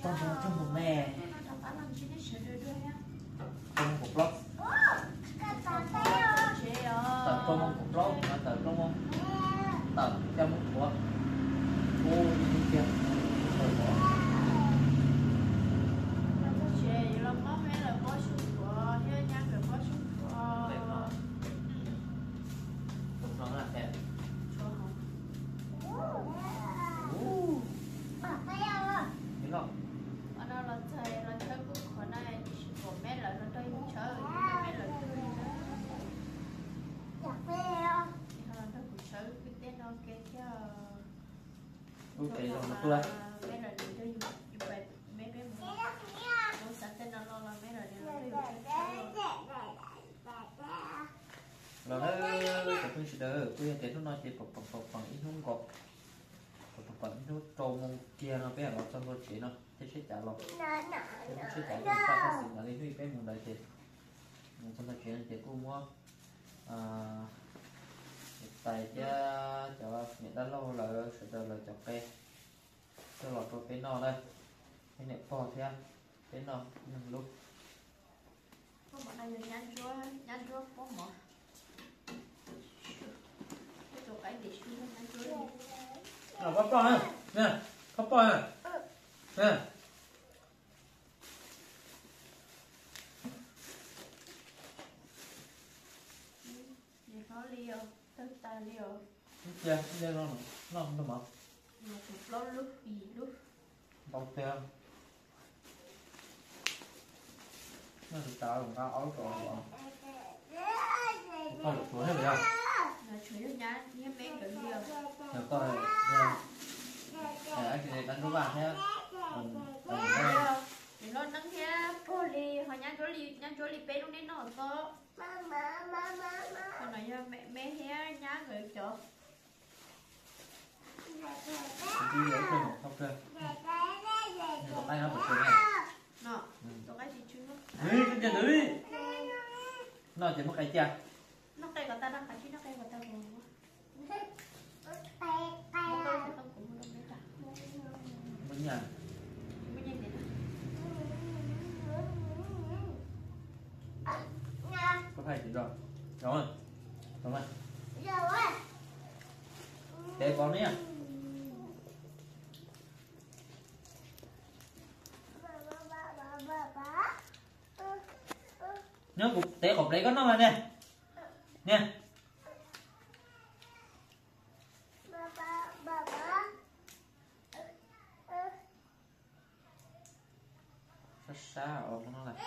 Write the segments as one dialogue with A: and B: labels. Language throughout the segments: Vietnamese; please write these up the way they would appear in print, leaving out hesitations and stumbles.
A: trong một mẹ trong một lốc tờ trong một lốc tờ trong một tờ trong một của ô kia tờ của nó là thế biết không
B: ở đó là thầy cũng khỏi này của mẹ là nó đây chơi mẹ là chơi đó là nó cũng chơi cái tên nó kia chứ
A: ok rồi nó tôi đây
B: mẹ là đi đây mẹ bé nó sẵn tên nó lo là mẹ là đi
A: rồi nó tập trung sự đời tôi thấy nó nói chỉ phần ít không có phần nó trâu mông kia nó bé nó trong nó chỉ nó thế sẽ trả lọc thế nó sẽ trả lọc sao cái sự mà đi huy bé mình đại thì trong cái chuyện thì cũng mua tài chứ cho mẹ đã lâu là sự đời là chọc cây cho lọt vào cái nọ đây cái này to thế cái nọ nhưng lúc
B: có bọn này nhăn chúa có một cái để suy nó nhăn chúa
A: có con này nè có con này nè
B: nó liều tức ta liều
A: dạ nó không được mà
B: nó lúc gì lúc
A: bao tiêu nó thì tạo một cái áo rồi con được xuống hết rồi
B: là chủ yếu nhá nhé mấy cái liều
A: được coi anh chị đánh đố bạn nhé
B: thì nó nâng thế poly họ nhăn chỗ li bé lúc đấy nó có còn nói cho mẹ thế nhá người chỗ
A: đi lấy chơi một không chơi một tay nó một chơi này
B: nó có cái gì chứ
A: cái gì đấy nó chỉ một cái chà
B: nó cây của ta đang phải chứ nó cây của ta rồi
A: bên nhà có phải gì rồi rồi để con nhé nhớ cục té cục đấy có nó mà nè nha xa ở nó là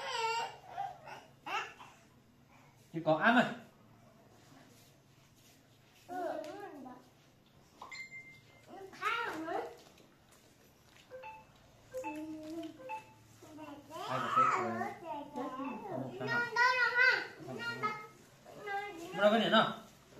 A: chỉ có ăn rồi ai có cái nó cái gì nào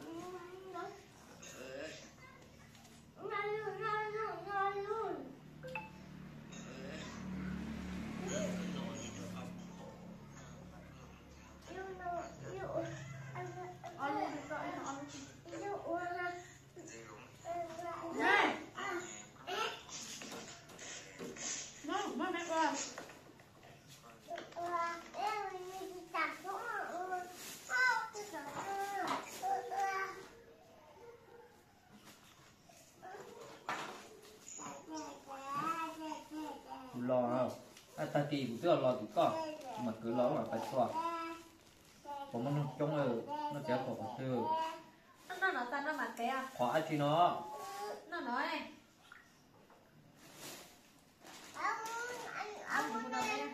A: lo không ta kỳ cũng tức là lo thì có mà cứ lo là phải xoa còn nó trong rồi nó kéo cổ chưa
B: nó nói ta nó mặc cái à
A: khóa chi nó
B: nói anh cũng đâu đấy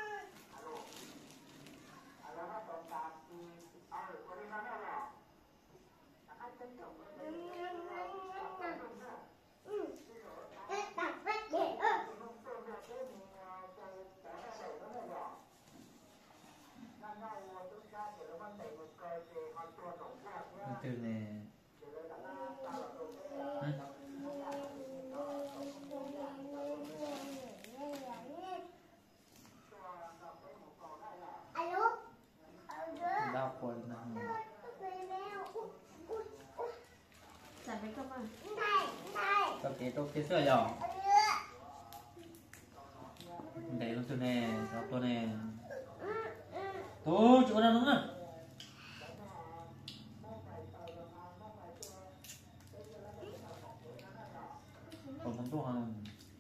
A: từ nè đau quần nè cho cái sữa giò Để con nè, đó tôi nè. Tôi chỗ nào đúng không? Còn không tốt không?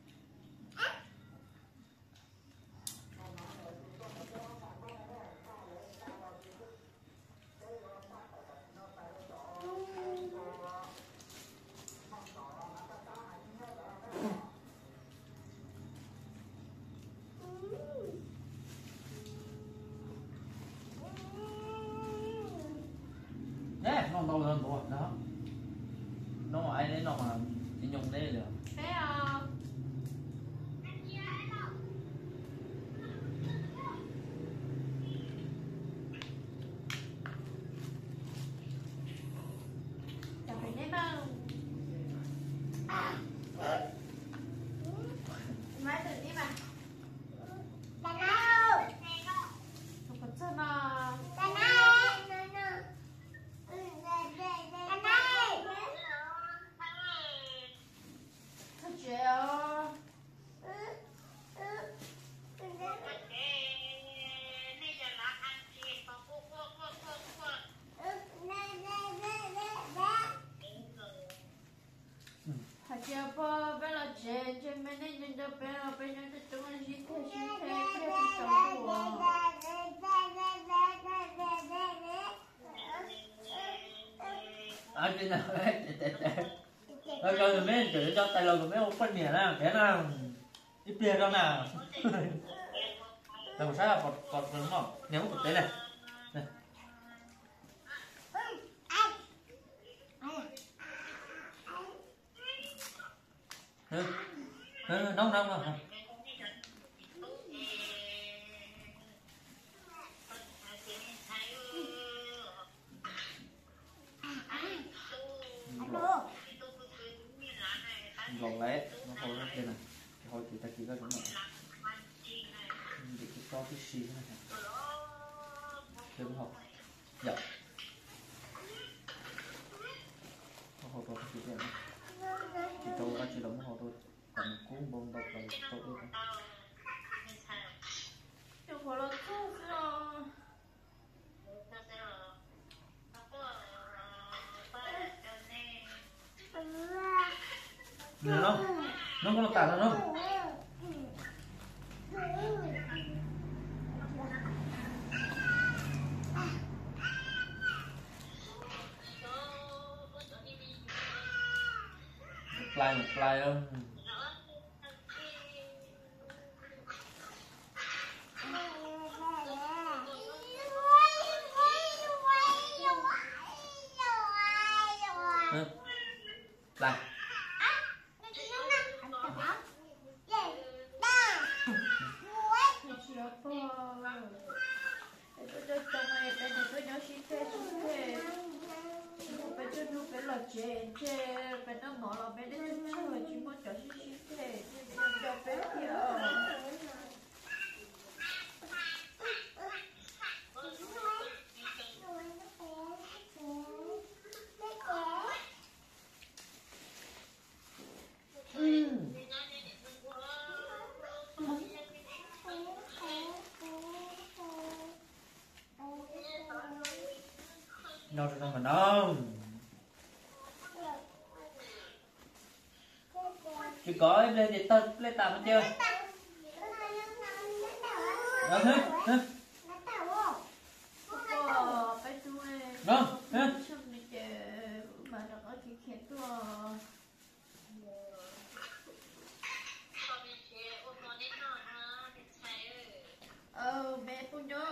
A: Nè, nó đâu lên bộ đó. Nó mà ai đấy nó mà chỉ dùng đấy là.
B: Thấy không? Chào phải nếm không? Mai tự đi mà. Không có chân à. Thật chịu. Thật chịu bơ bé là chê chê mẹ nên nhìn cho bé là bé nhận cho chúng anh xí thế cái bị sống của.
A: À trên nào đấy, rồi rồi mấy chửi cho tay lồng mấy ông phân nhẹ nào, thế nào ít tiền đâu nào. Làm sao là còn đúng không? Nếu một thế này, này. Nóng nóng. Gọn lấy nó hồi nó đây này, hồi thì ta chỉ có đúng rồi, để cho cái xì này đúng không? Dạ. Nó hồi tôi chỉ vậy, chỉ tôi đã chỉ đóng hồi tôi, còn cuốn bông độc là tôi đi.
B: Đừng có là thuốc rồi.
A: Nè nó có tạt nó không? Fly không? Fly.
B: Chê bé nó mở là bé đến chơi chỉ muốn cho xí thế cho bé kìa.
A: Đâu mà đâu. Chị có lên để tao lên tạm hết chưa? Đó thế. Đó, thế.
B: Bé punya.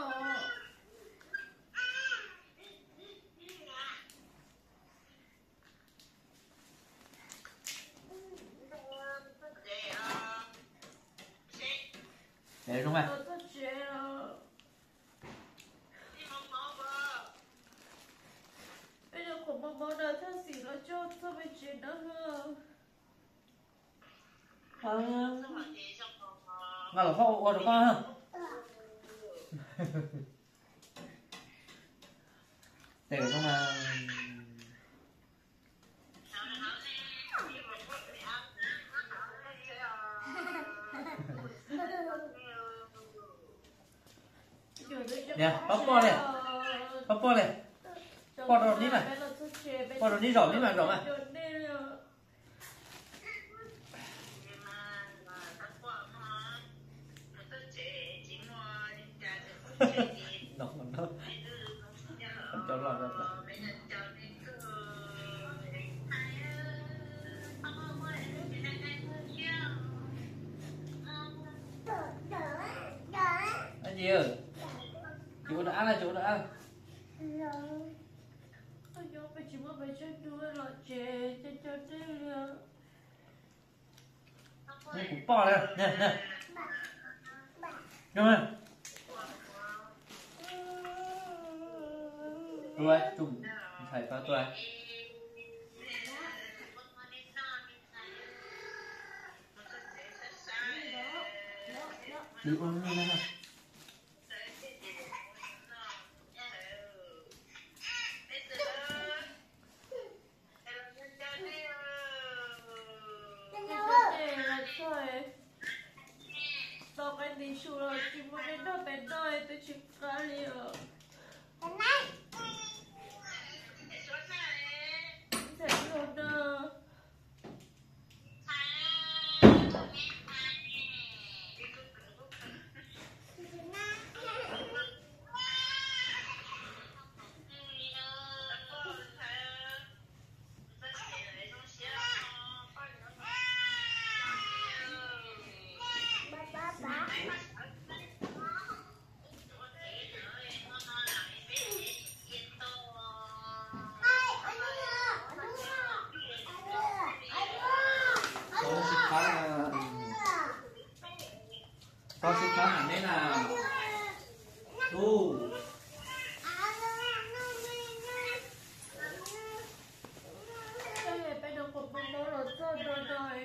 A: Để đúng không?
B: Bây giờ của bố đã thân xỉ nó cho sao phải chuyện đó hơn.
A: Mà là phao được con không? Để không mà nè bóp này bóp này bóp đồ ní mà bóp đồ ní rộng ní mà rộng à nó cho lọt rồi anh gì ơi chú đã là chú đã đây cũng to đây nè nè rồi rồi chung thầy phá tôi đi con đi nè
B: đi xuống rồi chỉ muốn đến đó bên đôi tôi chỉ có liều sẽ luôn đó
A: con xin khá hẳn đấy nào đu
B: bây giờ một bông đó rồi rồi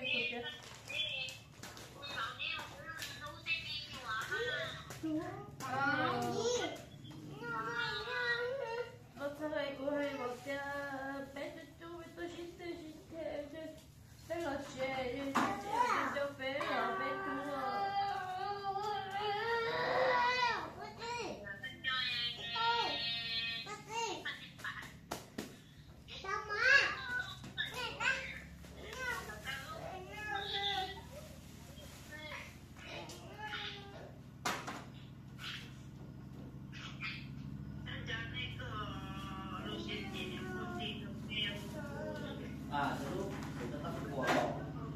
A: à từ lúc chúng ta tắt của bỏ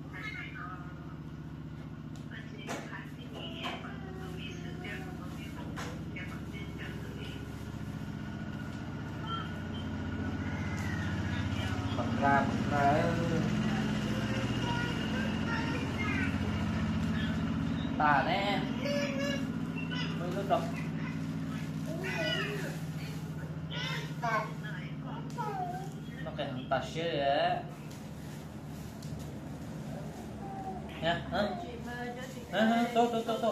A: bằng ra tà nè mới nước độc nó cái hàng tà xế đấy nha tốt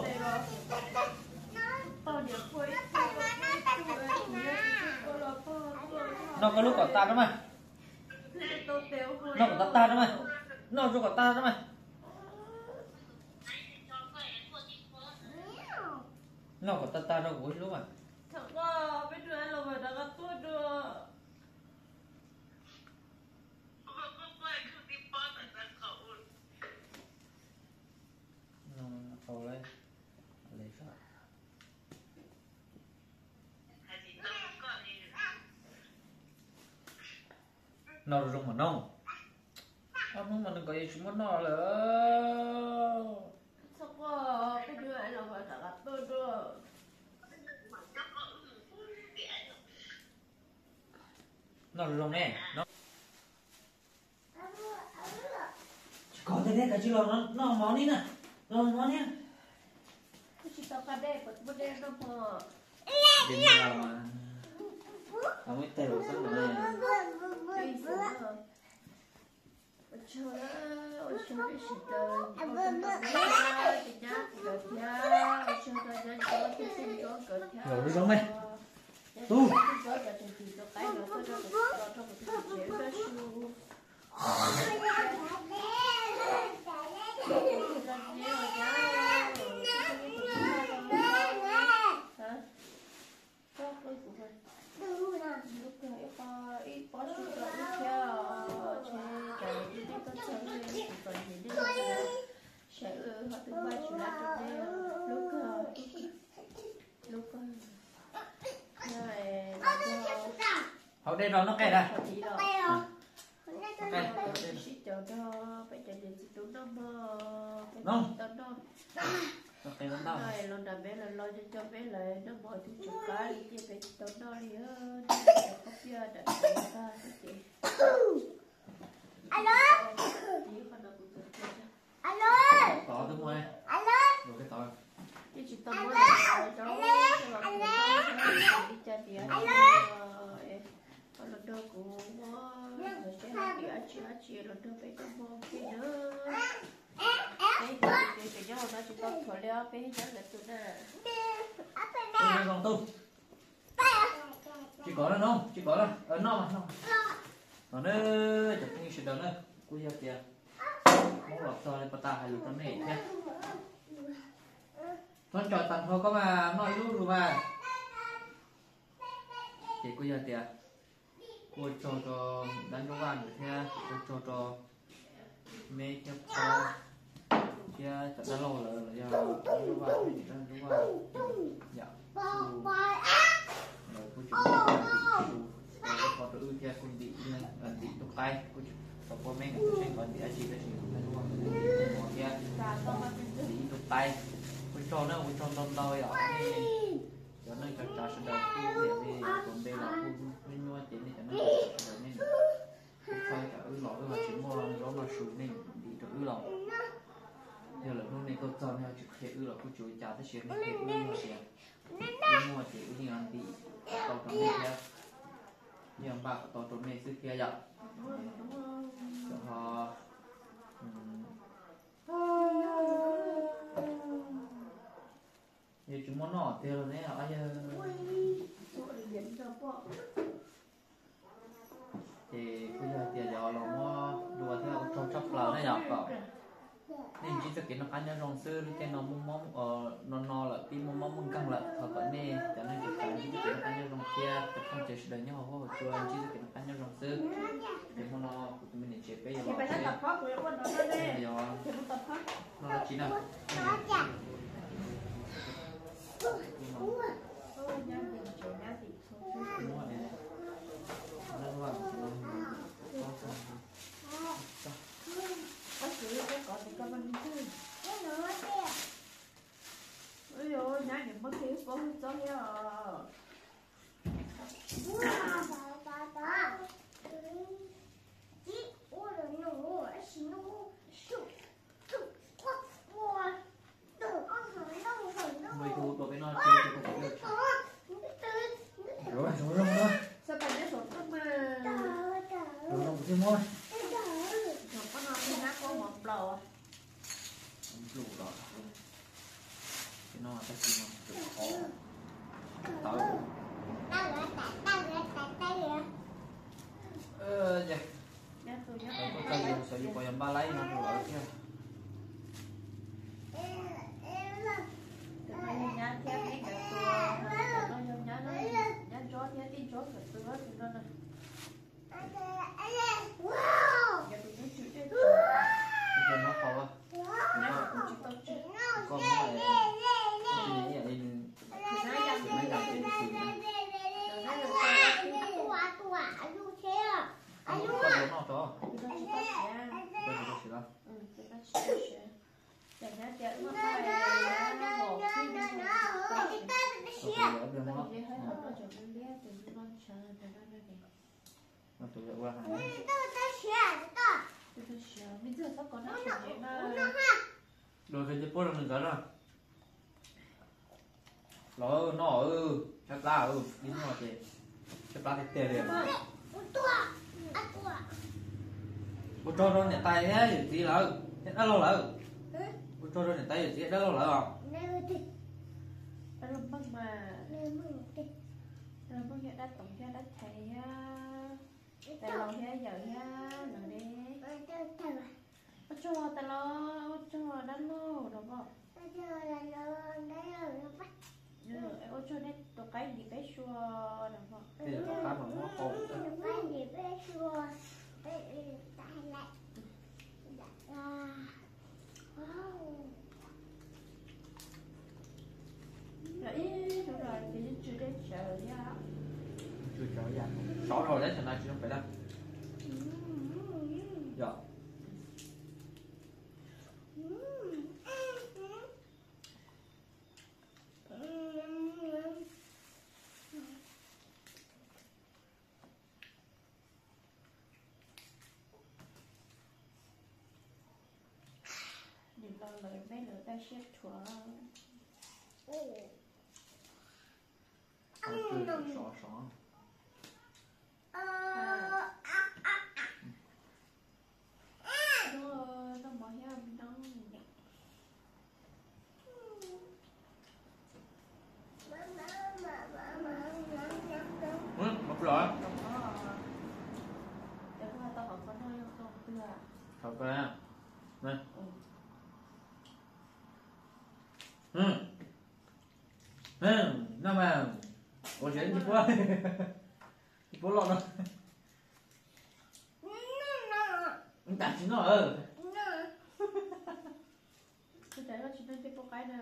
A: nó có lúc có ta đó mà nó có ta đó mà nó có ta đó mà nó có ta đâu có lúc mà
B: thật quá bây giờ là phải đã gặp tôi được
A: khâu lấy sợ nó rung mà nông ông mà đừng có gì chúng nó nữa
B: thật quá bây giờ là phải đã gặp tôi được
A: nó rung nè nó có thể đấy cả chứ nó món đi nè nó món nhá
B: chỉ tao cả đây bật đây nó phở
A: đến nào mà không biết tay của sao mà đây rồi đi xuống đây tu
B: có chơi lên còn gì đi sẽ họ tự bay chủ lại được đây lúc rồi
A: Hậu đây rồi nó kẹt à?
B: cái cho phải cho đến chỉ tốn năm
A: Không.
B: tốn năm
A: Nó kẹt lắm đâu.
B: rồi lần đầu bé là lo cho bé là nó mọi thứ chụp cái đi phải tốn năm đi hơn không giờ đã ta chị alo
A: Tỏ tôi mua đây. Rồi cái tỏ.
B: chị chỉ tốn năm là cháu đi chơi thì lần đầu của rồi sẽ học chị lần đầu phải trong môn kia nữa đấy thì nhớ nó chỉ có thổi leo phải nhớ là tụi nó
A: Tôi còn tu. Chị có nó không? Chị có nó. Ở nó mà không. Nó nữa chụp như sự đó nữa. Cú giờ kìa. Món lọt cho lên pata hay lụt nó này nhé. Thôi trò tặng thôi có mà nói lúc rồi mà. Chị cú giờ kìa. Cô cho đánh dấu ăn được nha. Cô cho mê cho con. Kia thật đã lâu rồi là do đánh dấu ăn thì đánh dấu ăn. Dạ. Rồi cô chủ có tự kia cô bị bị tụt tay. Cô mấy người sẽ còn bị chị đã chịu đánh dấu ăn. Kia bị tụt tay. Cô cho nó cô cho đông đôi ở cho nên cho sẽ được cái việc còn đây là cô mua tiền thì cho nên nên phải cả lỗi và chỉ mua nó mà sụt nên bị trở lỗi giờ là lúc này cô cho theo chụp hệ là cô chú trả tới chuyện hệ mà tiền mua chỉ như là bị tàu trộm này nha như ông bà tàu trộm này xưa kia vậy cho họ giờ chúng nó nọ tiêu rồi đấy ở giờ thì bây giờ thì giờ là nó đùa theo trong chốc lờ nó nhọc vào nên chỉ sự kiện nó ăn nhân rong sư cái nó mong nó là tim mong căng lại thật vậy nè cho nên chỉ cần chỉ sự kiện nó ăn nhân rong kia tập không chỉ sự đời nhau họ chua chỉ sự kiện nó ăn nhân rong sư thì nó của mình để chế bây giờ bây giờ nó là chỉ nào
B: ôi ôi nhá những mất thiếu có cho nha
A: mày thu tôi với nó chơi tôi cũng được rồi
B: sao phải nhớ sổ tâm mà
A: rồi không thêm thôi
B: sổ có nó thì nó có một lầu à
A: đủ rồi cái nó ta chỉ mà tự khó dạ
B: tôi
A: có cái gì sẽ dùng vào ba lấy nó rồi kia
B: nhá theo cáiตัวnó nhá chó theo tin chó phải tôi nói nó này giờ tôi nói chuyện đấy
A: cái nó khó à
B: nhá tôi chỉ tao chỉ
A: con nó này cái gì vậy nên mấy gặp cái gì này nó cho nó tự qua rồi cái chip nó mình rồi nó chắc là đi nó thì chắc là cái tiền cô cho nó nhận tay ấy gì lỡ đã lâu lỡ cô cho nó nhận tay gì đã lâu lỡ không
B: Lâm Bắc mà Lâm Bắc hiện đã tổng ra đã thầy tại lòng thế giờ nha nó đi cho ta lo cho đã lo đúng không ô cho đấy tụi cái gì cái xua đúng không
A: thì cá mà nó khô dạ 6 rồi đấy, thằng này chứ không phải đâu. Dạ.
B: đừng lo lời mấy lời ta xếp chùa
A: Sọ sọ.
B: nó bỏ ra nó
A: Một rồi.
B: để qua tao học có nơi không tưa
A: Thật ra. Nè. Nó mà. Ủa chuyện gì quá. Bố lọt rồi. Tạm chính rồi.
B: tôi thấy là chỉ nên cái cái này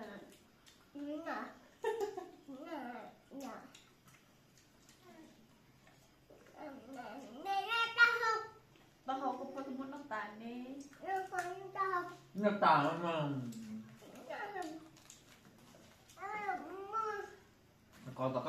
B: tao học cũng có muốn nó tàn đi
A: Nhập tảng mà. Còn